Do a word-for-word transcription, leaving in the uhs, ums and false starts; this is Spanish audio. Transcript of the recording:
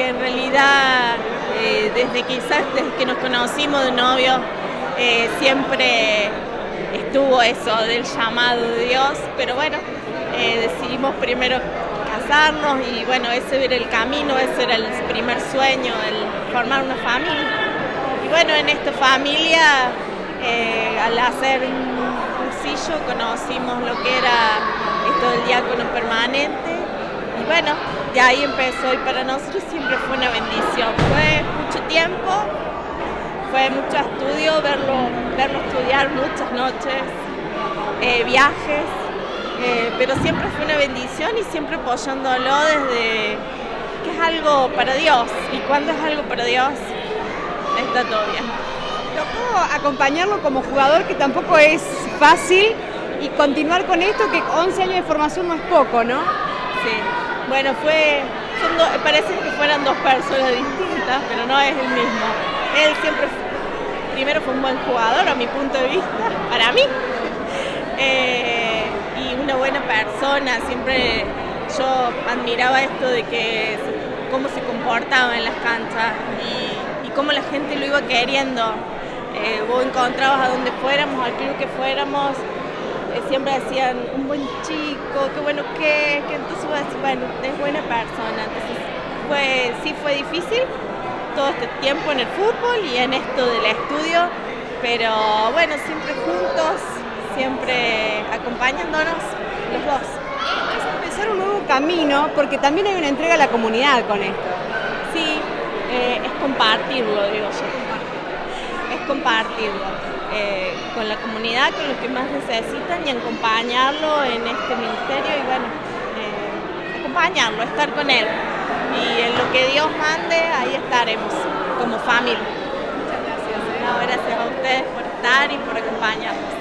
en realidad eh, desde quizás desde que nos conocimos de novios eh, siempre estuvo eso del llamado de Dios, pero bueno, eh, decidimos primero casarnos y bueno, ese era el camino, ese era el primer sueño, el formar una familia. Y bueno, en esta familia, eh, al hacer un cursillo, conocimos lo que era esto del diácono permanente. Y bueno, de ahí empezó y para nosotros siempre fue una bendición. Fue mucho tiempo, fue mucho estudio, verlo, verlo estudiar muchas noches, eh, viajes, eh, pero siempre fue una bendición y siempre apoyándolo desde que es algo para Dios. Y cuando es algo para Dios, está todo bien. Tocó acompañarlo como jugador, que tampoco es fácil, y continuar con esto, que once años de formación no es poco, ¿no? Sí. Bueno, fue, son do, parece que fueran dos personas distintas, pero no es el mismo. Él siempre, primero fue un buen jugador a mi punto de vista, para mí, eh, y una buena persona. Siempre yo admiraba esto de que cómo se comportaba en las canchas y, y cómo la gente lo iba queriendo. Eh, vos encontrabas a donde fuéramos, al club que fuéramos, siempre decían, un buen chico, qué bueno que, que entonces voy a decir, bueno, es buena persona. Entonces fue, sí fue difícil todo este tiempo en el fútbol y en esto del estudio, pero bueno, siempre juntos, siempre acompañándonos los dos. Es empezar un nuevo camino, porque también hay una entrega a la comunidad con esto. Sí, eh, es compartirlo, digo yo, es compartirlo. Eh, con la comunidad, con los que más necesitan y acompañarlo en este ministerio y bueno, eh, acompañarlo, estar con él y en lo que Dios mande, ahí estaremos como familia. Muchas gracias. No, gracias a ustedes por estar y por acompañarnos.